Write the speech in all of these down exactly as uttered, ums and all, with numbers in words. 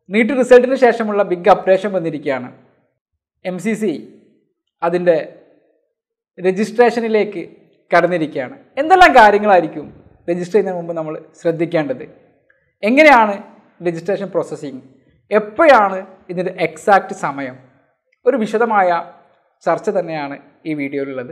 NEET റിസൾട്ടിന് ശേഷമുള്ള big updation വന്നിരിക്കുകയാണ്. എം സി സി അതിൻ്റെ രജിസ്ട്രേഷനിലേക്ക് കടന്നിരിക്കുകയാണ്. എന്തെല്ലാം കാര്യങ്ങളായിരിക്കും രജിസ്റ്റർ ചെയ്യുന്നതിന് മുമ്പ് നമ്മൾ ശ്രദ്ധിക്കേണ്ടത്? എങ്ങനെയാണ് രജിസ്ട്രേഷൻ പ്രോസസ്സിങ്? എപ്പോഴാണ് ഇതിൻ്റെ എക്സാക്റ്റ് സമയം? ഒരു വിശദമായ ചർച്ച തന്നെയാണ് ഈ വീഡിയോയിലുള്ളത്.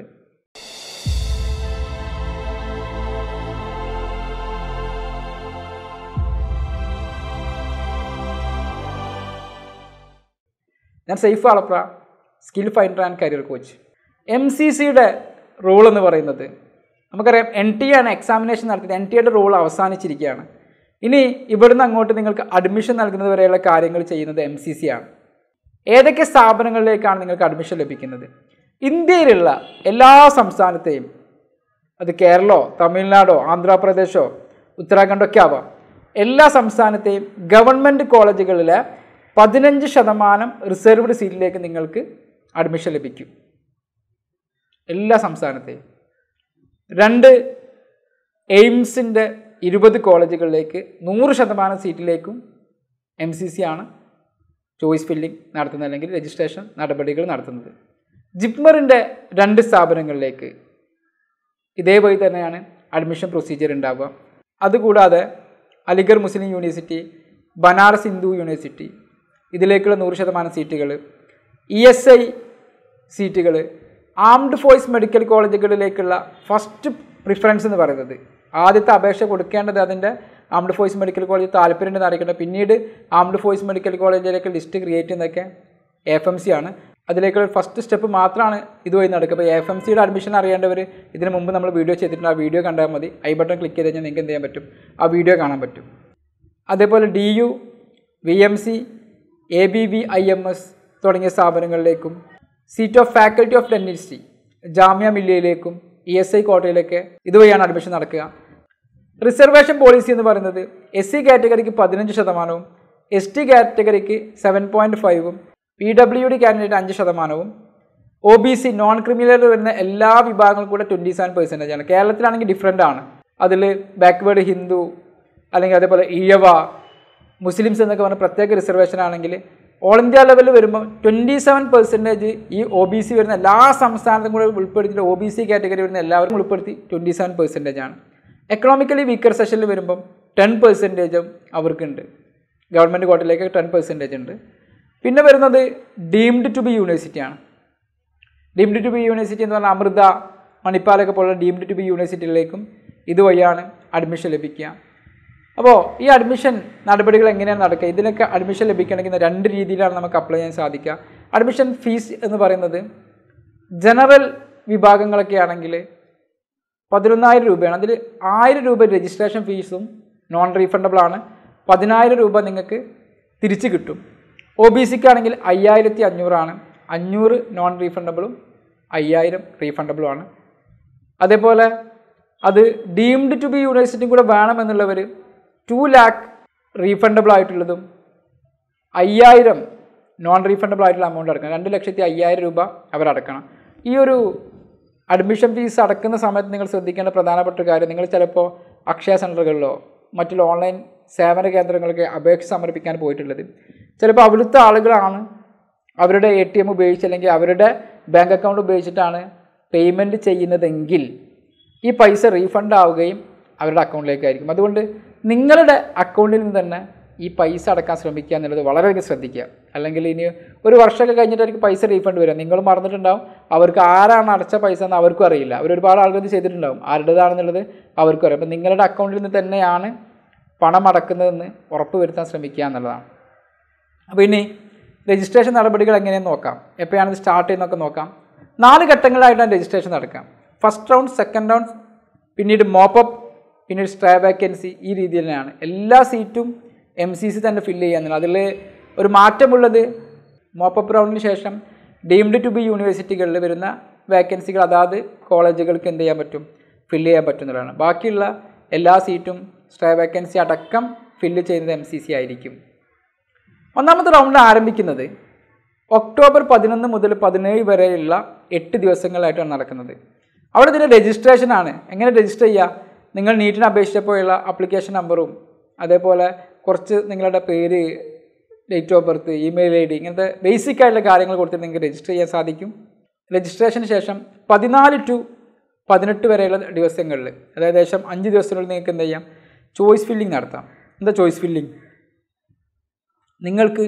ഞാൻ Saif Valapra, skill finder and career coach. M C സിയുടെ റോൾ എന്ന് പറയുന്നത് നമുക്കറിയാം, എൻ ടി ആണ് എക്സാമിനേഷൻ നടത്തിയത്. എൻ ടി എയുടെ റോൾ അവസാനിച്ചിരിക്കുകയാണ്. ഇനി ഇവിടുന്ന് അങ്ങോട്ട് നിങ്ങൾക്ക് അഡ്മിഷൻ നൽകുന്നത് വരെയുള്ള കാര്യങ്ങൾ ചെയ്യുന്നത് എം സി സി ആണ്. ഏതൊക്കെ സ്ഥാപനങ്ങളിലേക്കാണ് നിങ്ങൾക്ക് അഡ്മിഷൻ ലഭിക്കുന്നത്? ഇന്ത്യയിലുള്ള എല്ലാ സംസ്ഥാനത്തെയും, അത് കേരളമോ തമിഴ്നാടോ ആന്ധ്രാപ്രദേശോ ഉത്തരാഖണ്ഡോ ഒക്കെ ആവാം, എല്ലാ സംസ്ഥാനത്തെയും ഗവൺമെൻറ് കോളേജുകളിലെ പതിനഞ്ച് ശതമാനം റിസർവ്ഡ് സീറ്റിലേക്ക് നിങ്ങൾക്ക് അഡ്മിഷൻ ലഭിക്കും. എല്ലാ സംസ്ഥാനത്തെയും. രണ്ട് എയിംസിൻ്റെ ഇരുപത് കോളേജുകളിലേക്ക് നൂറ് ശതമാനം സീറ്റിലേക്കും എം സി സി ആണ് ചോയ്സ് ഫില്ലിംഗ് നടത്തുന്നത്, അല്ലെങ്കിൽ രജിസ്ട്രേഷൻ നടപടികൾ നടത്തുന്നത്. ജിപ്മറിൻ്റെ രണ്ട് സ്ഥാപനങ്ങളിലേക്ക് ഇതേപോലെ തന്നെയാണ് അഡ്മിഷൻ പ്രൊസീജിയർ ഉണ്ടാവുക. അതുകൂടാതെ Aligarh Muslim university, Banaras Hindu university, ഇതിലേക്കുള്ള നൂറ് ശതമാനം സീറ്റുകൾ, ഇ എസ് ഐ സീറ്റുകൾ, ആംഡ് ഫോഴ്സ് മെഡിക്കൽ കോളേജുകളിലേക്കുള്ള ഫസ്റ്റ് പ്രിഫറൻസ് എന്ന് പറയുന്നത്, ആദ്യത്തെ അപേക്ഷ കൊടുക്കേണ്ടത് അതിൻ്റെ ആംഡ് ഫോഴ്സ് മെഡിക്കൽ കോളേജ് താല്പര്യം അറിയിക്കേണ്ടത്, പിന്നീട് ആംഡ് ഫോഴ്സ് മെഡിക്കൽ കോളേജിലേക്ക് ലിസ്റ്റ് ക്രിയേറ്റ് ചെയ്യുന്നതൊക്കെ എഫ് എം സി ആണ്. അതിലേക്കുള്ള ഫസ്റ്റ് സ്റ്റെപ്പ് മാത്രമാണ് ഇതുവഴി നടക്കുക. അപ്പോൾ എഫ് എം സിയുടെ അഡ്മിഷൻ അറിയേണ്ടവർ ഇതിന് മുമ്പ് നമ്മൾ വീഡിയോ ചെയ്തിട്ടുണ്ട്. ആ വീഡിയോ കണ്ടാൽ മതി. ഐ ബട്ടൺ ക്ലിക്ക് ചെയ്ത് കഴിഞ്ഞാൽ നിങ്ങൾക്ക് എന്ത് ചെയ്യാൻ പറ്റും? ആ വീഡിയോ കാണാൻ പറ്റും. അതേപോലെ D U, V M C, A B V I M S തുടങ്ങിയ സ്ഥാപനങ്ങളിലേക്കും, seat of faculty of dentistry Jamia മില്ലിയയിലേക്കും ഇ എസ് ഐ കോട്ടയിലേക്ക് ഇതുവഴിയാണ് അഡ്മിഷൻ നടക്കുക. റിസർവേഷൻ പോളിസി എന്ന് പറയുന്നത് എസ് സി കാറ്റഗറിക്ക് പതിനഞ്ച് ശതമാനവും എസ് ടി കാറ്റഗറിക്ക് സെവൻ പോയിൻറ്റ് ഫൈവും പി ഡബ്ല്യു ഡി കാൻഡിഡേറ്റ് അഞ്ച് ശതമാനവും O B C non criminal വരുന്ന എല്ലാ വിഭാഗങ്ങളും കൂടെ ട്വൻറ്റി സെവൻ പെർസെൻറ്റേജ് ആണ്. കേരളത്തിലാണെങ്കിൽ ഡിഫറൻ്റ് ആണ്. അതിൽ ബാക്ക്വേർഡ് ഹിന്ദു അല്ലെങ്കിൽ അതേപോലെ ഈഴവ, മുസ്ലിംസ് എന്നൊക്കെ പറഞ്ഞ പ്രത്യേക റിസർവേഷൻ ആണെങ്കിൽ ഓൾ ഇന്ത്യ ലെവലിൽ വരുമ്പോൾ ട്വൻറ്റി സെവൻ പെർസെൻറ്റേജ് ഈ ഒ ബി സി വരുന്ന എല്ലാ സംസ്ഥാനത്തും കൂടെ ഉൾപ്പെടുത്തിയിട്ട് ഒ ബി സി കാറ്റഗറി വരുന്ന എല്ലാവരും ഉൾപ്പെടുത്തി ട്വൻറ്റി സെവൻ പെർസെൻറ്റേജ് ആണ്. എക്കണോമിക്കലി വീക്കർ സെഷനിൽ വരുമ്പം ടെൻ പെർസെൻറ്റേജും അവർക്കുണ്ട്. ഗവൺമെൻറ് കോട്ടയിലേക്ക് ടെൻ പെർസെൻറ്റേജ് ഉണ്ട്. പിന്നെ വരുന്നത് ഡീംഡ് ടു ബി യൂണിവേഴ്സിറ്റിയാണ്. ഡീംഡ് ടു ബി യൂണിവേഴ്സിറ്റി എന്ന് പറഞ്ഞാൽ അമൃത, മണിപ്പാലൊക്കെ പോലുള്ള ഡീംഡ് ടു ബി യൂണിവേഴ്സിറ്റികളിലേക്കും ഇതുവഴിയാണ് അഡ്മിഷൻ ലഭിക്കുക. അപ്പോൾ ഈ അഡ്മിഷൻ നടപടികൾ എങ്ങനെയാണ് നടക്കുക? ഇതിനൊക്കെ അഡ്മിഷൻ ലഭിക്കണമെങ്കിൽ രണ്ട് രീതിയിലാണ് നമുക്ക് അപ്ലൈ ചെയ്യാൻ സാധിക്കുക. അഡ്മിഷൻ ഫീസ് എന്ന് പറയുന്നത് ജനറൽ വിഭാഗങ്ങളൊക്കെ ആണെങ്കിൽ പതിനൊന്നായിരം രൂപയാണ്. അതിൽ ആയിരം രൂപ രജിസ്ട്രേഷൻ ഫീസും നോൺ റീഫണ്ടബിൾ ആണ്. പതിനായിരം രൂപ നിങ്ങൾക്ക് തിരിച്ച് കിട്ടും. ഒ ബി സിക്കാണെങ്കിൽ അയ്യായിരത്തി അഞ്ഞൂറാണ്. അഞ്ഞൂറ് നോൺ റീഫണ്ടബിളും അയ്യായിരം റീഫണ്ടബിളും ആണ്. അതേപോലെ അത് ഡീംഡ് ടു ബി യൂണിവേഴ്സിറ്റിയും കൂടെ വേണമെന്നുള്ളവർ ടു ലാക്ക് റീഫണ്ടബിൾ ആയിട്ടുള്ളതും അയ്യായിരം നോൺ റീഫണ്ടബിൾ ആയിട്ടുള്ള എമൗണ്ട് അടക്കണം. രണ്ട് ലക്ഷത്തി അയ്യായിരം രൂപ അവരടക്കണം. ഈ ഒരു അഡ്മിഷൻ ഫീസ് അടക്കുന്ന സമയത്ത് നിങ്ങൾ ശ്രദ്ധിക്കേണ്ട പ്രധാനപ്പെട്ട കാര്യം, നിങ്ങൾ ചിലപ്പോൾ അക്ഷയ സെൻറ്ററുകളിലോ മറ്റുള്ള ഓൺലൈൻ സേവന കേന്ദ്രങ്ങൾക്ക് അപേക്ഷ സമർപ്പിക്കാൻ പോയിട്ടുള്ളത്, ചിലപ്പോൾ അവിടുത്തെ ആളുകളാണ് അവരുടെ എ ടി എം ഉപയോഗിച്ച് അല്ലെങ്കിൽ അവരുടെ ബാങ്ക് അക്കൗണ്ട് ഉപയോഗിച്ചിട്ടാണ് പേയ്മെൻറ്റ് ചെയ്യുന്നതെങ്കിൽ ഈ പൈസ റീഫണ്ട് ആവുകയും അവരുടെ അക്കൗണ്ടിലേക്കായിരിക്കും. അതുകൊണ്ട് നിങ്ങളുടെ അക്കൗണ്ടിൽ നിന്ന് തന്നെ ഈ പൈസ അടക്കാൻ ശ്രമിക്കുക എന്നുള്ളത് വളരെയധികം ശ്രദ്ധിക്കുക. അല്ലെങ്കിൽ ഇനി ഒരു വർഷമൊക്കെ കഴിഞ്ഞിട്ടായിരിക്കും പൈസ റീഫണ്ട് വരിക. നിങ്ങൾ മറന്നിട്ടുണ്ടാവും. അവർക്ക് ആരാണ് അടച്ച പൈസ എന്ന് അവർക്കും അറിയില്ല. അവരൊരുപാട് ആളുകൾ ഇത് ചെയ്തിട്ടുണ്ടാവും. ആരുടേതാണെന്നുള്ളത് അവർക്കും അറിയാം. അപ്പം നിങ്ങളുടെ അക്കൗണ്ടിൽ നിന്ന് തന്നെയാണ് പണം അടക്കുന്നതെന്ന് ഉറപ്പ് വരുത്താൻ ശ്രമിക്കുക എന്നുള്ളതാണ്. അപ്പോൾ ഇനി രജിസ്ട്രേഷൻ നടപടികൾ എങ്ങനെയെന്ന് നോക്കാം. എപ്പോഴാണ് ഇത് സ്റ്റാർട്ട് ചെയ്യുന്നതൊക്കെ നോക്കാം. നാല് ഘട്ടങ്ങളായിട്ടാണ് രജിസ്ട്രേഷൻ നടക്കാം. ഫസ്റ്റ് റൗണ്ട്, സെക്കൻഡ് റൗണ്ട്, പിന്നീട് മോപ്പപ്പ്, പിന്നീട് സ്ട്രേ വേക്കൻസി. ഈ രീതിയിൽ തന്നെയാണ് എല്ലാ സീറ്റും എം സി സി തന്നെ ഫില്ല് ചെയ്യാന്നുള്ളത്. അതിൽ ഒരു മാറ്റമുള്ളത് മോപ്പപ്പ് റൗണ്ടിന് ശേഷം ഡീംഡ് ടു ബി യൂണിവേഴ്സിറ്റികളിൽ വരുന്ന വേക്കൻസികൾ അതാത് കോളേജുകൾക്ക് എന്ത് ചെയ്യാൻ പറ്റും? ഫില്ല് ചെയ്യാൻ പറ്റുന്നതാണ്. ബാക്കിയുള്ള എല്ലാ സീറ്റും സ്ട്രേ വേക്കൻസി അടക്കം ഫില്ല് ചെയ്യുന്നത് എം സി സി ആയിരിക്കും. ഒന്നാമത്തെ റൗണ്ട് ആരംഭിക്കുന്നത് ഒക്ടോബർ പതിനൊന്ന് മുതൽ പതിനേഴ് വരെയുള്ള എട്ട് ദിവസങ്ങളായിട്ടാണ് നടക്കുന്നത്. അവിടെ ഇതിൻ്റെ രജിസ്ട്രേഷനാണ്. എങ്ങനെ രജിസ്റ്റർ ചെയ്യുക? നിങ്ങൾ നീറ്റിന് അപേക്ഷിച്ചപ്പോഴുള്ള ആപ്ലിക്കേഷൻ നമ്പറും അതേപോലെ കുറച്ച് നിങ്ങളുടെ പേര്, date of birth, email I D, ഇങ്ങനത്തെ ബേസിക് ആയിട്ടുള്ള കാര്യങ്ങൾ കൊടുത്തിട്ട് നിങ്ങൾക്ക് രജിസ്റ്റർ ചെയ്യാൻ സാധിക്കും. രജിസ്ട്രേഷന് ശേഷം പതിനാല് ടു പതിനെട്ട് വരെയുള്ള ദിവസങ്ങളിൽ, അതായത് ഏകദേശം അഞ്ച് ദിവസത്തിനുള്ളിൽ നിങ്ങൾക്ക് എന്ത് ചെയ്യാം, ചോയ്സ് ഫില്ലിംഗ് നടത്താം. എന്താ ചോയ്സ് ഫില്ലിംഗ്? നിങ്ങൾക്ക്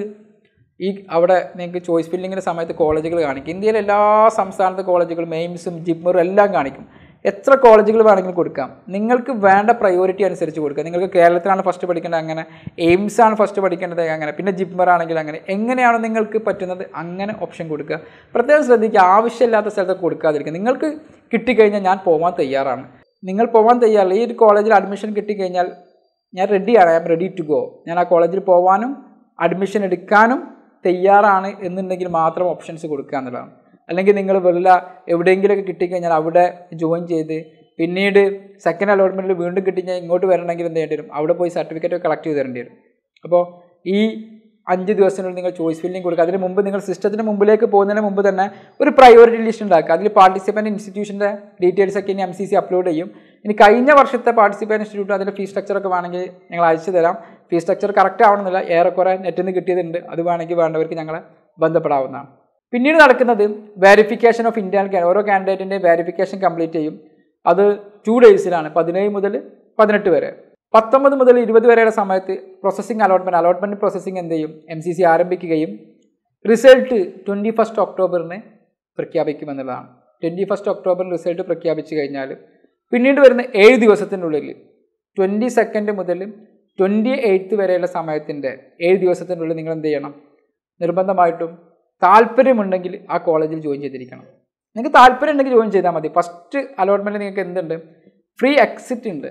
ഈ അവിടെ നിങ്ങൾക്ക് ചോയ്സ് ഫില്ലിങ്ങിൻ്റെ സമയത്ത് കോളേജുകൾ കാണിക്കും. ഇന്ത്യയിലെ എല്ലാ സംസ്ഥാനത്തെ കോളേജുകളും മെയിംസും ജിപ്മറും എല്ലാം കാണിക്കും. എത്ര കോളേജുകൾ വേണമെങ്കിലും കൊടുക്കാം. നിങ്ങൾക്ക് വേണ്ട പ്രയോറിറ്റി അനുസരിച്ച് കൊടുക്കുക. നിങ്ങൾക്ക് കേരളത്തിലാണ് ഫസ്റ്റ് പഠിക്കേണ്ടത്, അങ്ങനെ എയിംസാണ് ഫസ്റ്റ് പഠിക്കേണ്ടത്, അങ്ങനെ പിന്നെ ജിപ്മർ ആണെങ്കിൽ അങ്ങനെ, എങ്ങനെയാണോ നിങ്ങൾക്ക് പറ്റുന്നത് അങ്ങനെ ഓപ്ഷൻ കൊടുക്കുക. പ്രത്യേകം ശ്രദ്ധിക്കുക, ആവശ്യമില്ലാത്ത സ്ഥലത്ത് കൊടുക്കാതിരിക്കുക. നിങ്ങൾക്ക് കിട്ടിക്കഴിഞ്ഞാൽ ഞാൻ പോകാൻ തയ്യാറാണ്, നിങ്ങൾ പോകാൻ തയ്യാറില്ല, ഈ ഒരു കോളേജിൽ അഡ്മിഷൻ കിട്ടിക്കഴിഞ്ഞാൽ ഞാൻ റെഡിയാണ്, I am ready to go, ഞാൻ ആ കോളേജിൽ പോകാനും അഡ്മിഷൻ എടുക്കാനും തയ്യാറാണ് എന്നുണ്ടെങ്കിൽ മാത്രം ഓപ്ഷൻസ് കൊടുക്കുക എന്നുള്ളതാണ്. അല്ലെങ്കിൽ നിങ്ങൾ വെറുതെ എവിടെയെങ്കിലുമൊക്കെ കിട്ടിക്കഴിഞ്ഞാൽ അവിടെ ജോയിൻ ചെയ്ത് പിന്നീട് സെക്കൻഡ് അലോട്ട്മെൻറ്റിൽ വീണ്ടും കിട്ടിക്കഴിഞ്ഞാൽ ഇങ്ങോട്ട് വരണമെങ്കിൽ എന്ത് ചെയ്യേണ്ടി വരും, അവിടെ പോയി സർട്ടിഫിക്കറ്റ് കളക്ട് ചെയ്ത് തരേണ്ടി വരും. അപ്പോൾ ഈ അഞ്ച് ദിവസത്തിനുള്ളിൽ നിങ്ങൾ ചോയ്സ് ഫില്ലിംഗ് കൊടുക്കുക. അതിന് മുമ്പ് നിങ്ങൾ സിസ്റ്റത്തിന് മുമ്പിലേക്ക് പോകുന്നതിന് മുമ്പ് തന്നെ ഒരു പ്രയോറിറ്റി ലിസ്റ്റ് ഉണ്ടാക്കുക. അതിൽ പാർട്ടിസിപ്പൻറ്റ് ഇൻസ്റ്റിറ്റ്യൂഷൻ്റെ ഡീറ്റെയിൽസ് ഒക്കെ ഇനി എം സി സി അപ്ലോഡ് ചെയ്യും. ഇനി കഴിഞ്ഞ വർഷത്തെ പാർട്ടിസിപ്പൻറ്റ് ഇൻസ്റ്റിറ്റ്യൂട്ട് അതിൻ്റെ ഫീസ് സ്ട്രക്ചറൊക്കെ വേണമെങ്കിൽ ഞങ്ങൾ അയച്ചു തരാം. ഫീസ് സ്ട്രക്ചർ കറക്റ്റ് ആവണമെന്നില്ല, ഏറെക്കുറെ നെറ്റിൽ നിന്ന് കിട്ടിയതുണ്ട്, അത് വേണമെങ്കിൽ വേണ്ടവർക്ക് ഞങ്ങളെ ബന്ധപ്പെടാവുന്നതാണ്. പിന്നീട് നടക്കുന്നത് വെരിഫിക്കേഷൻ ഓഫ് ഇന്ത്യൻ കാൻഡിഡേറ്റ്. ഓരോ കാൻഡിഡേറ്റിൻ്റെ വെരിഫിക്കേഷൻ കംപ്ലീറ്റ് ചെയ്യും. അത് ടു ഡേയ്സിലാണ്, പതിനേഴ് മുതൽ പതിനെട്ട് വരെ. പത്തൊമ്പത് മുതൽ ഇരുപത് വരെയുള്ള സമയത്ത് പ്രോസസ്സിംഗ് അലോട്ട്മെൻറ്റ് അലോട്ട്മെൻറ്റ് പ്രോസസ്സിംഗ് എന്ത് ചെയ്യും, എം സി സി ആരംഭിക്കുകയും റിസൾട്ട് ട്വൻറ്റി ഫസ്റ്റ് ഒക്ടോബറിന് പ്രഖ്യാപിക്കുമെന്നുള്ളതാണ്. ട്വൻറ്റി ഫസ്റ്റ് ഒക്ടോബറിൽ റിസൾട്ട് പ്രഖ്യാപിച്ചു കഴിഞ്ഞാൽ പിന്നീട് വരുന്ന ഏഴ് ദിവസത്തിനുള്ളിൽ ട്വൻറ്റി സെക്കൻഡ് മുതൽ ട്വൻറ്റി എയ്ത്ത് വരെയുള്ള സമയത്തിൻ്റെ ഏഴ് ദിവസത്തിനുള്ളിൽ നിങ്ങൾ എന്ത് ചെയ്യണം, നിർബന്ധമായിട്ടും താല്പര്യമുണ്ടെങ്കിൽ ആ കോളേജിൽ ജോയിൻ ചെയ്തിരിക്കണം. നിങ്ങൾക്ക് താല്പര്യം ഉണ്ടെങ്കിൽ ജോയിൻ ചെയ്താൽ മതി. ഫസ്റ്റ് അലോട്ട്മെൻറ്റ് നിങ്ങൾക്ക് എന്തുണ്ട്, ഫ്രീ എക്സിറ്റ് ഉണ്ട്.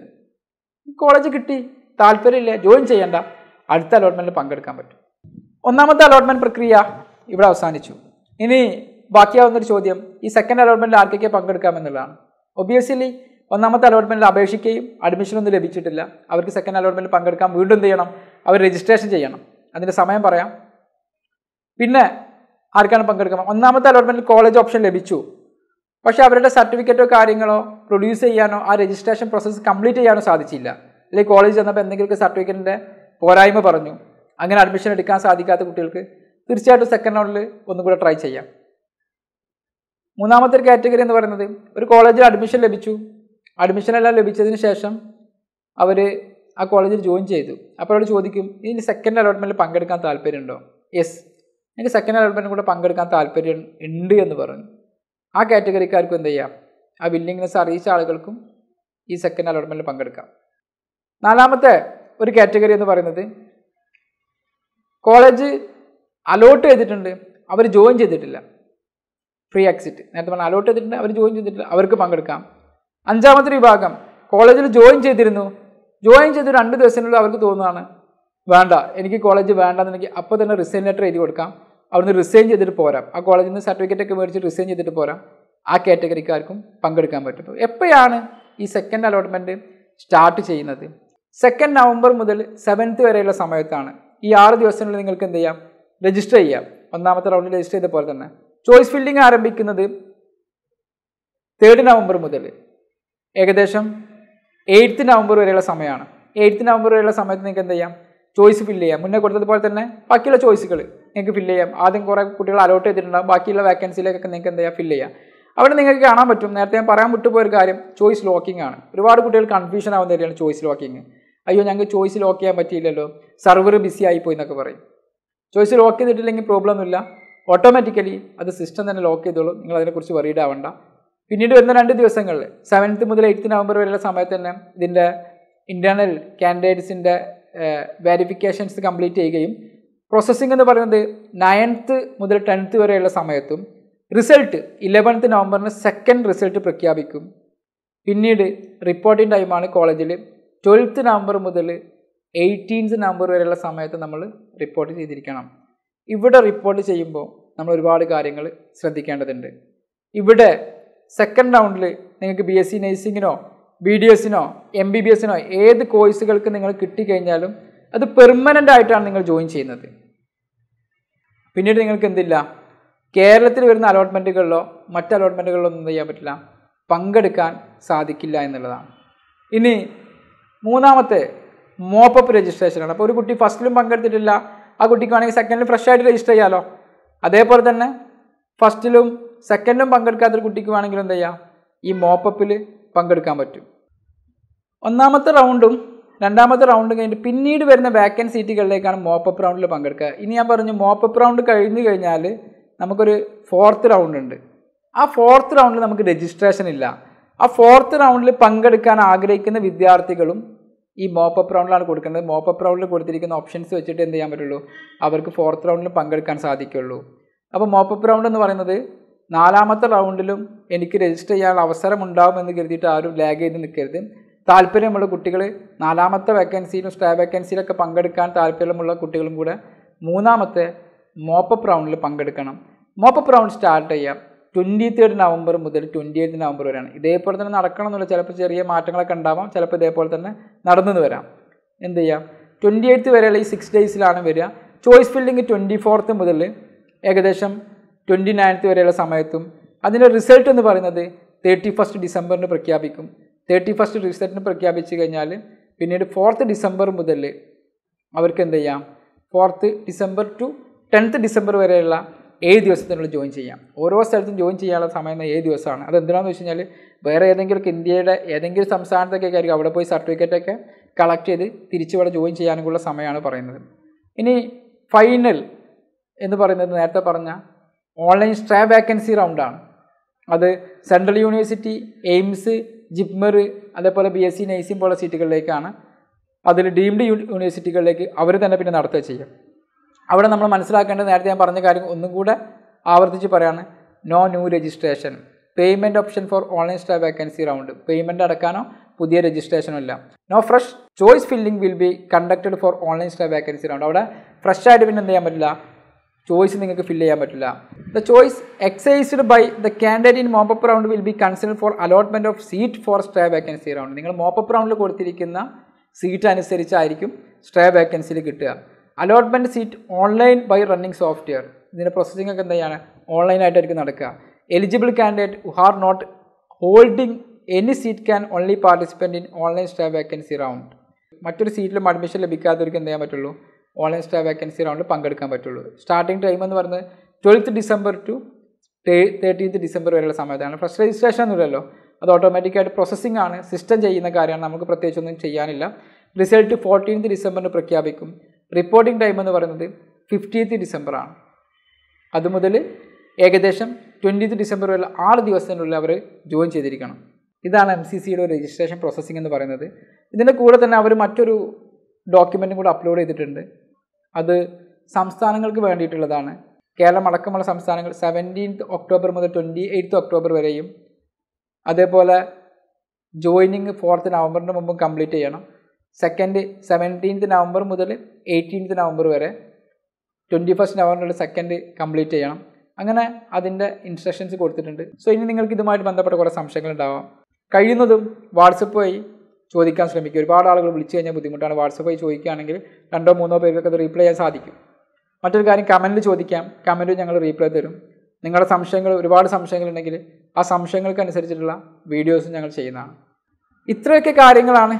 കോളേജ് കിട്ടി, താല്പര്യമില്ല, ജോയിൻ ചെയ്യേണ്ട, അടുത്ത അലോട്ട്മെൻറ്റിൽ പങ്കെടുക്കാൻ പറ്റും. ഒന്നാമത്തെ അലോട്ട്മെൻറ്റ് പ്രക്രിയ ഇവിടെ അവസാനിച്ചു. ഇനി ബാക്കിയാവുന്നൊരു ചോദ്യം, ഈ സെക്കൻഡ് അലോട്ട്മെൻറ്റിൽ ആർക്കൊക്കെ പങ്കെടുക്കാമെന്നുള്ളതാണ്. ഒബിയസ്ലി ഒന്നാമത്തെ അലോട്ട്മെൻറ്റിൽ അപേക്ഷിക്കുകയും അഡ്മിഷനൊന്നും ലഭിച്ചിട്ടില്ല, അവർക്ക് സെക്കൻഡ് അലോട്ട്മെൻറ്റിൽ പങ്കെടുക്കാൻ വീണ്ടും എന്ത് ചെയ്യണം, അവർ രജിസ്ട്രേഷൻ ചെയ്യണം. അതിൻ്റെ സമയം പറയാം. പിന്നെ ആർക്കാണ് പങ്കെടുക്കുക, ഒന്നാമത്തെ അലോട്ട്മെൻറ്റിൽ കോളേജ് ഓപ്ഷൻ ലഭിച്ചു, പക്ഷേ അവരുടെ സർട്ടിഫിക്കറ്റോ കാര്യങ്ങളോ പ്രൊഡ്യൂസ് ചെയ്യാനോ ആ രജിസ്ട്രേഷൻ പ്രോസസ്സ് കംപ്ലീറ്റ് ചെയ്യാനോ സാധിച്ചില്ല. അല്ലെങ്കിൽ കോളേജ് ചെന്നപ്പോൾ എന്തെങ്കിലുമൊക്കെ സർട്ടിഫിക്കറ്റിൻ്റെ പോരായ്മ പറഞ്ഞു, അങ്ങനെ അഡ്മിഷൻ എടുക്കാൻ സാധിക്കാത്ത കുട്ടികൾക്ക് തീർച്ചയായിട്ടും സെക്കൻഡ് റൗണ്ടിൽ ഒന്നും കൂടെ ട്രൈ ചെയ്യാം. മൂന്നാമത്തെ ഒരു കാറ്റഗറി എന്ന് പറയുന്നത്, ഒരു കോളേജിൽ അഡ്മിഷൻ ലഭിച്ചു, അഡ്മിഷനെല്ലാം ലഭിച്ചതിന് ശേഷം അവർ ആ കോളേജിൽ ജോയിൻ ചെയ്തു. അപ്പോൾ അവർ ചോദിക്കും, ഇതിന് സെക്കൻഡ് അലോട്ട്മെൻറ്റിൽ പങ്കെടുക്കാൻ താല്പര്യമുണ്ടോ? യെസ്, എനിക്ക് സെക്കൻഡ് അലോട്ട്മെൻറ്റിൽ കൂടെ പങ്കെടുക്കാൻ താല്പര്യം ഉണ്ട് എന്ന് പറഞ്ഞു. ആ കാറ്റഗറിക്കാർക്കും എന്ത് ചെയ്യാം, ആ വില്ലിങ്നെസ് അറിയിച്ച ആളുകൾക്കും ഈ സെക്കൻഡ് അലോട്ട്മെൻറ്റിൽ പങ്കെടുക്കാം. നാലാമത്തെ ഒരു കാറ്റഗറി എന്ന് പറയുന്നത്, കോളേജ് അലോട്ട് ചെയ്തിട്ടുണ്ട്, അവർ ജോയിൻ ചെയ്തിട്ടില്ല, ഫ്രീ എക്സിറ്റ്, നേരത്തെ പറഞ്ഞാൽ അലോട്ട് ചെയ്തിട്ടുണ്ട്, അവർ ജോയിൻ ചെയ്തിട്ടില്ല, അവർക്ക് പങ്കെടുക്കാം. അഞ്ചാമത്തെ വിഭാഗം, കോളേജിൽ ജോയിൻ ചെയ്തിരുന്നു, ജോയിൻ ചെയ്ത് രണ്ട് ദിവസത്തിനുള്ളിൽ അവർക്ക് തോന്നുകയാണ് വേണ്ട, എനിക്ക് കോളേജ് വേണ്ടെന്നുണ്ടെങ്കിൽ അപ്പോൾ തന്നെ റിസൈൻ ലെറ്റർ എഴുതി കൊടുക്കാം, അവിടുന്ന് റിസൈൻ ചെയ്തിട്ട് പോരാം, ആ കോളേജിൽ നിന്ന് സർട്ടിഫിക്കറ്റ് ഒക്കെ മേടിച്ചിട്ട് റിസൈൻ ചെയ്തിട്ട് പോരാം. ആ കാറ്റഗറിക്കാർക്കും പങ്കെടുക്കാൻ പറ്റും. എപ്പോഴാണ് ഈ സെക്കൻഡ് അലോട്ട്മെൻറ്റ് സ്റ്റാർട്ട് ചെയ്യുന്നത്? സെക്കൻഡ് നവംബർ മുതൽ സെവൻത്ത് വരെയുള്ള സമയത്താണ്. ഈ ആറ് ദിവസത്തിനുള്ളിൽ നിങ്ങൾക്ക് എന്ത് ചെയ്യാം, രജിസ്റ്റർ ചെയ്യാം. ഒന്നാമത്തെ റൗണ്ടിൽ രജിസ്റ്റർ ചെയ്ത പോലെ തന്നെ ചോയ്സ് ഫില്ലിംഗ് ആരംഭിക്കുന്നത് തേർഡ് നവംബർ മുതൽ ഏകദേശം എയ്ത്ത് നവംബർ വരെയുള്ള സമയമാണ്. എയ്ത്ത് നവംബർ വരെയുള്ള സമയത്ത് നിങ്ങൾക്ക് എന്ത് ചെയ്യാം, ചോയ്സ് ഫില്ല് ചെയ്യാം. മുന്നേ കൊടുത്തതുപോലെ തന്നെ ബാക്കിയുള്ള ചോയ്സുകൾ നിങ്ങൾക്ക് ഫില്ല് ചെയ്യാം. ആദ്യം കുറേ കുട്ടികൾ അലോട്ട് ചെയ്തിട്ടുണ്ടാകും, ബാക്കിയുള്ള വാക്കൻസിയിലേക്കൊക്കെ നിങ്ങൾക്ക് എന്ത് ചെയ്യാം, ഫില്ല് ചെയ്യാം. അവിടെ നിങ്ങൾക്ക് കാണാൻ പറ്റും, നേരത്തെ ഞാൻ പറയാൻ വിട്ടുപോയൊരു കാര്യം, ചോയ്സ് ലോക്കിംഗ് ആണ്. ഒരുപാട് കുട്ടികൾ കൺഫ്യൂഷൻ ആവുന്ന കാര്യമാണ് ചോയ്സ് ലോക്കിങ്. അയ്യോ ഞങ്ങൾക്ക് ചോയ്സ് ലോക്ക് ചെയ്യാൻ പറ്റിയില്ലല്ലോ, സെർവർ ബിസി ആയിപ്പോയി എന്നൊക്കെ പറയും. ചോയ്സ് ലോക്ക് ചെയ്തിട്ടില്ലെങ്കിൽ പ്രോബ്ലം ഒന്നുമില്ല, ഓട്ടോമാറ്റിക്കലി അത് സിസ്റ്റം തന്നെ ലോക്ക് ചെയ്തോളും, നിങ്ങൾ അതിനെക്കുറിച്ച് വറീഡ് ആവണ്ട. പിന്നീട് വരുന്ന രണ്ട് ദിവസങ്ങളിൽ സെവൻത്ത് മുതൽ എയ്ത്ത് നവംബർ വരെയുള്ള സമയത്ത് തന്നെ ഇതിൻ്റെ ഇൻറ്റേർണൽ കാൻഡിഡേറ്റ്സിൻ്റെ വെരിഫിക്കേഷൻസ് കംപ്ലീറ്റ് ചെയ്യുകയും പ്രോസസ്സിംഗ് എന്ന് പറയുന്നത് നയൻത്ത് മുതൽ ടെൻത്ത് വരെയുള്ള സമയത്തും റിസൾട്ട് ഇലവൻത്ത് നവംബറിന് സെക്കൻഡ് റിസൾട്ട് പ്രഖ്യാപിക്കും. പിന്നീട് റിപ്പോർട്ടിംഗ് ടൈമാണ് കോളേജിൽ ട്വൽത്ത് നവംബർ മുതൽ എയ്റ്റീൻത്ത് നവംബർ വരെയുള്ള സമയത്ത് നമ്മൾ റിപ്പോർട്ട് ചെയ്തിരിക്കണം. ഇവിടെ റിപ്പോർട്ട് ചെയ്യുമ്പോൾ നമ്മൾ ഒരുപാട് കാര്യങ്ങൾ ശ്രദ്ധിക്കേണ്ടതുണ്ട്. ഇവിടെ സെക്കൻഡ് റൗണ്ടിൽ നിങ്ങൾക്ക് ബി എസ് സി നഴ്സിങ്ങിനോ ബി ഡി എസിനോ എം ബി ബി എസിനോ ഏത് കോഴ്സുകൾക്ക് നിങ്ങൾ കിട്ടിക്കഴിഞ്ഞാലും അത് പെർമനൻ്റ് ആയിട്ടാണ് നിങ്ങൾ ജോയിൻ ചെയ്യുന്നത്. പിന്നീട് നിങ്ങൾക്ക് എന്തില്ല, കേരളത്തിൽ വരുന്ന അലോട്ട്മെൻറ്റുകളിലോ മറ്റ് അലോട്ട്മെൻറ്റുകളിലോ ഒന്നും ചെയ്യാൻ പറ്റില്ല, പങ്കെടുക്കാൻ സാധിക്കില്ല എന്നുള്ളതാണ്. ഇനി മൂന്നാമത്തെ മോപ്പപ്പ് രജിസ്ട്രേഷനാണ്. അപ്പോൾ ഒരു കുട്ടി ഫസ്റ്റിലും പങ്കെടുത്തിട്ടില്ല, ആ കുട്ടിക്ക് വേണമെങ്കിൽ സെക്കൻഡിൽ ഫ്രഷ് ആയിട്ട് രജിസ്റ്റർ ചെയ്യാമല്ലോ. അതേപോലെ തന്നെ ഫസ്റ്റിലും സെക്കൻഡിലും പങ്കെടുക്കാത്തൊരു കുട്ടിക്ക് വേണമെങ്കിലും എന്ത് ചെയ്യാം, ഈ മോപ്പപ്പിൽ പങ്കെടുക്കാൻ പറ്റും. ഒന്നാമത്തെ റൗണ്ടും രണ്ടാമത്തെ റൗണ്ടും കഴിഞ്ഞിട്ട് പിന്നീട് വരുന്ന വാക്കൻസി സീറ്റുകളിലേക്കാണ് മോപ്പപ്പ് റൗണ്ടിൽ പങ്കെടുക്കുക. ഇനി ഞാൻ പറഞ്ഞു മോപ്പപ്പ് റൗണ്ട് കഴിഞ്ഞ് കഴിഞ്ഞാൽ നമുക്കൊരു ഫോർത്ത് റൗണ്ട് ഉണ്ട്. ആ ഫോർത്ത് റൗണ്ടിൽ നമുക്ക് രജിസ്ട്രേഷൻ ഇല്ല. ആ ഫോർത്ത് റൗണ്ടിൽ പങ്കെടുക്കാൻ ആഗ്രഹിക്കുന്ന വിദ്യാർത്ഥികളും ഈ മോപ്പപ്പ് റൗണ്ടിലാണ് കൊടുക്കേണ്ടത്. മോപ്പപ്പ് റൗണ്ടിൽ കൊടുത്തിരിക്കുന്ന ഓപ്ഷൻസ് വെച്ചിട്ട് എന്ത് ചെയ്യാൻ പറ്റുള്ളൂ, അവർക്ക് ഫോർത്ത് റൗണ്ടിൽ പങ്കെടുക്കാൻ സാധിക്കുള്ളൂ. അപ്പോൾ മോപ്പപ്പ് റൗണ്ട് എന്ന് പറയുന്നത് നാലാമത്തെ റൗണ്ടിലും എനിക്ക് രജിസ്റ്റർ ചെയ്യാനുള്ള അവസരം ഉണ്ടാകുമെന്ന് കരുതിയിട്ട് ആരും ലാഗ് ചെയ്ത് നിൽക്കരുത്. താല്പര്യമുള്ള കുട്ടികൾ നാലാമത്തെ വേക്കൻസിയിലും സ്റ്റാ വേക്കൻസിയിലൊക്കെ പങ്കെടുക്കാൻ താല്പര്യമുള്ള കുട്ടികളും കൂടെ മൂന്നാമത്തെ മോപ്പപ്പ് റൗണ്ടിൽ പങ്കെടുക്കണം. മോപ്പപ്പ് റൗണ്ട് സ്റ്റാർട്ട് ചെയ്യാം ട്വൻറ്റി തേർഡ് നവംബർ മുതൽ ട്വൻറ്റി എയ്ത്ത് നവംബർ വരെയാണ്. ഇതേപോലെ തന്നെ നടക്കണം എന്നുള്ള ചിലപ്പോൾ ചെറിയ മാറ്റങ്ങളൊക്കെ ഉണ്ടാവാം, ചിലപ്പോൾ ഇതേപോലെ തന്നെ നടന്നു വരാം. എന്ത് ചെയ്യാം, ട്വൻറ്റി എയ്ത്ത് വരെയുള്ള ഈ സിക്സ് ഡേയ്സിലാണ് വരിക. ചോയ്സ് ഫില്ലിങ് ട്വൻറ്റി ഫോർത്ത് മുതൽ ഏകദേശം ട്വൻറ്റി നയൻത്ത് വരെയുള്ള സമയത്തും അതിൻ്റെ റിസൾട്ട് എന്ന് പറയുന്നത് തേർട്ടി ഫസ്റ്റ് ഡിസംബറിന് പ്രഖ്യാപിക്കും. തേർട്ടി ഫസ്റ്റ് റിസൾട്ടിന് പ്രഖ്യാപിച്ച് കഴിഞ്ഞാൽ പിന്നീട് ഫോർത്ത് ഡിസംബർ മുതൽ അവർക്ക് എന്ത് ചെയ്യാം, fourth December to tenth December വരെയുള്ള ഏഴ് ദിവസത്തിനുള്ളിൽ ജോയിൻ ചെയ്യാം. ഓരോ സ്ഥലത്തും ജോയിൻ ചെയ്യാനുള്ള സമയം ഏഴ് ദിവസമാണ്. അതെന്തിനാണെന്ന് വെച്ച് കഴിഞ്ഞാൽ വേറെ ഏതെങ്കിലും ഇന്ത്യയുടെ ഏതെങ്കിലും സംസ്ഥാനത്തൊക്കെ ആയിരിക്കും അവിടെ പോയി സർട്ടിഫിക്കറ്റൊക്കെ കളക്ട് ചെയ്ത് തിരിച്ചിവിടെ ജോയിൻ ചെയ്യാനുള്ള സമയമാണ് പറയുന്നത്. ഇനി ഫൈനൽ എന്ന് പറയുന്നത് നേരത്തെ പറഞ്ഞ ഓൺലൈൻ സ്ട്രാ വാക്കൻസി റൗണ്ടാണ്. അത് സെൻട്രൽ യൂണിവേഴ്സിറ്റി, എയിംസ്, ജിപ്മർ, അതേപോലെ ബി എസ് സി നഴ്സിംഗ് പോലുള്ള സീറ്റുകളിലേക്കാണ്. അതിൽ ഡീംഡ് യൂണിവേഴ്സിറ്റികളിലേക്ക് അവർ തന്നെ പിന്നെ നടത്തുക ചെയ്യും. അവിടെ നമ്മൾ മനസ്സിലാക്കേണ്ടത് നേരത്തെ ഞാൻ പറഞ്ഞ കാര്യം ഒന്നും കൂടെ ആവർത്തിച്ച് പറയാണ്. No new registration, payment option for online staff vacancy round, payment അടക്കാനോ പുതിയ രജിസ്ട്രേഷനോ ഇല്ല. No fresh choice filling will be conducted for online staff vacancy round. അവിടെ ഫ്രഷ് ആയിട്ട് പിന്നെ എന്ത് ചെയ്യാൻ പറ്റില്ല, ചോയ്സ് നിങ്ങൾക്ക് ഫില്ല് ചെയ്യാൻ പറ്റില്ല. The choice exercised by the candidate in mop up round will be considered for allotment of seat for staff vacancy round. നിങ്ങൾ മോപ്പപ്പ് റൗണ്ടിൽ കൊടുത്തിരിക്കുന്ന സീറ്റ് അനുസരിച്ചായിരിക്കും സ്റ്റാഫ് വേക്കൻസിയിൽ കിട്ടുക. Allotment seat online by running software. ഇതിൻ്റെ പ്രോസസ്സിംഗ് ഒക്കെ എന്താണ്, ഓൺലൈനായിട്ടായിരിക്കും നടക്കുക. Eligible candidate who are not holding any seat can only participant in online staff vacancy round. മറ്റൊരു സീറ്റിലും അഡ്മിഷൻ ലഭിക്കാത്തവർക്ക് എന്ത് ചെയ്യാൻ പറ്റുള്ളൂ, ഓൺലൈൻ സ്റ്റാഫ് വേക്കൻസി റൗണ്ടിൽ പങ്കെടുക്കാൻ പറ്റുള്ളൂ. സ്റ്റാർട്ടിംഗ് ടൈം എന്ന് പറയുന്നത് twelfth December to thirteenth December വരെയുള്ള സമയത്താണ്. ഫസ്റ്റ് രജിസ്ട്രേഷൻ ഒന്നുമില്ലല്ലോ, അത് ഓട്ടോമാറ്റിക്കായിട്ട് പ്രോസസ്സിംഗ് ആണ്, സിസ്റ്റം ചെയ്യുന്ന കാര്യമാണ്, നമുക്ക് പ്രത്യേകിച്ചൊന്നും ചെയ്യാനില്ല. റിസൾട്ട് ഫോർട്ടീൻത്ത് ഡിസംബറിന് പ്രഖ്യാപിക്കും. റിപ്പോർട്ടിംഗ് ടൈം എന്ന് പറയുന്നത് ഫിഫ്റ്റീൻത്ത് ഡിസംബറാണ്. അതുമുതൽ ഏകദേശം ട്വൻറ്റീത്ത് ഡിസംബർ വരെ ആറ് ദിവസത്തിനുള്ളിൽ അവർ ജോയിൻ ചെയ്തിരിക്കണം. ഇതാണ് എം സി സിയുടെ രജിസ്ട്രേഷൻ പ്രോസസ്സിംഗ് എന്ന് പറയുന്നത്. ഇതിൻ്റെ കൂടെ തന്നെ അവർ മറ്റൊരു ഡോക്യുമെൻറ്റും കൂടെ അപ്ലോഡ് ചെയ്തിട്ടുണ്ട്. അത് സംസ്ഥാനങ്ങൾക്ക് വേണ്ടിയിട്ടുള്ളതാണ്. കേരളം അടക്കമുള്ള സംസ്ഥാനങ്ങൾ സെവൻറ്റീൻത്ത് ഒക്ടോബർ മുതൽ ട്വൻറ്റി എയ്ത്ത് ഒക്ടോബർ വരെയും, അതേപോലെ ജോയിനിങ് ഫോർത്ത് നവംബറിന് മുമ്പും കംപ്ലീറ്റ് ചെയ്യണം. സെക്കൻഡ് സെവൻറ്റീൻത്ത് നവംബർ മുതൽ എയ്റ്റീൻത്ത് നവംബർ വരെ, ട്വൻറ്റി ഫസ്റ്റ് നവംബറിൽ സെക്കൻഡ് കംപ്ലീറ്റ് ചെയ്യണം. അങ്ങനെ അതിൻ്റെ ഇൻസ്ട്രക്ഷൻസ് കൊടുത്തിട്ടുണ്ട്. സോ ഇനി നിങ്ങൾക്ക് ഇതുമായിട്ട് ബന്ധപ്പെട്ട കുറേ സംശയങ്ങൾ ഉണ്ടാവാം. കഴിയുന്നതും വാട്സപ്പ് വഴി ചോദിക്കാൻ ശ്രമിക്കുക. ഒരുപാട് ആളുകൾ വിളിച്ചു കഴിഞ്ഞാൽ ബുദ്ധിമുട്ടാണ്. വാട്സപ്പ് വഴി ചോദിക്കുകയാണെങ്കിൽ രണ്ടോ മൂന്നോ പേർക്കൊക്കെ അത് റീപ്ലൈ ചെയ്യാൻ സാധിക്കും. മറ്റൊരു കാര്യം, കമൻറ്റിൽ ചോദിക്കാം, കമൻറ്റിൽ ഞങ്ങൾ റീപ്ലൈ തരും. നിങ്ങളുടെ സംശയങ്ങൾ, ഒരുപാട് സംശയങ്ങളുണ്ടെങ്കിൽ ആ സംശയങ്ങൾക്ക് അനുസരിച്ചിട്ടുള്ള വീഡിയോസും ഞങ്ങൾ ചെയ്യുന്നതാണ്. ഇത്രയൊക്കെ കാര്യങ്ങളാണ്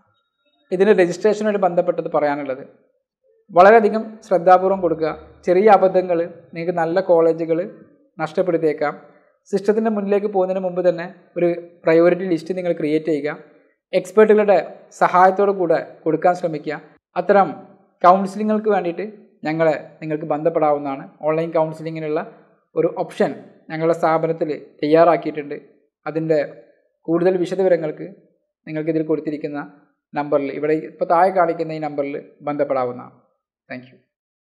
ഇതിന് രജിസ്ട്രേഷനുമായിട്ട് ബന്ധപ്പെട്ടത് പറയാനുള്ളത്. വളരെയധികം ശ്രദ്ധാപൂർവം കൊടുക്കുക. ചെറിയ അബദ്ധങ്ങൾ നിങ്ങൾക്ക് നല്ല കോളേജുകൾ നഷ്ടപ്പെടുത്തിയേക്കാം. സിസ്റ്റത്തിൻ്റെ മുന്നിലേക്ക് പോകുന്നതിന് മുമ്പ് തന്നെ ഒരു പ്രയോറിറ്റി ലിസ്റ്റ് നിങ്ങൾ ക്രിയേറ്റ് ചെയ്യുക. എക്സ്പേർട്ടുകളുടെ സഹായത്തോടു കൂടെ കൊടുക്കാൻ ശ്രമിക്കുക. അത്തരം കൗൺസിലിങ്ങൾക്ക് വേണ്ടിയിട്ട് ഞങ്ങളെ നിങ്ങൾക്ക് ബന്ധപ്പെടാവുന്നതാണ്. ഓൺലൈൻ കൗൺസിലിങ്ങിനുള്ള ഒരു ഓപ്ഷൻ ഞങ്ങളുടെ സ്ഥാപനത്തിൽ തയ്യാറാക്കിയിട്ടുണ്ട്. അതിൻ്റെ കൂടുതൽ വിശദവിവരങ്ങൾക്ക് നിങ്ങൾക്കിതിൽ കൊടുത്തിരിക്കുന്ന നമ്പറിൽ, ഇവിടെ ഇപ്പോൾ താഴെ കാണിക്കുന്ന ഈ നമ്പറിൽ ബന്ധപ്പെടാവുന്നതാണ്. Thank U.